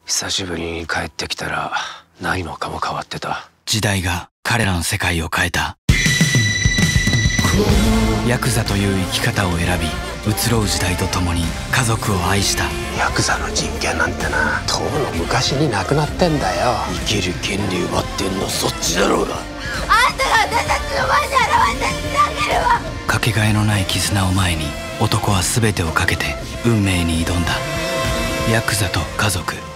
久しぶりに帰ってきたら何もかも変わってた。 時代が彼らの世界を変えた。ヤクザという生き方を選び、移ろう時代とともに家族を愛した。 ヤクザの人間なんてな、とうの昔に亡くなってんだよ。生きる権利奪ってんのそっちだろうが。 あんたが私たちの前に現れたってあげるわ。 かけがえのない絆を前に、男は全てをかけて運命に挑んだ。ヤクザと家族。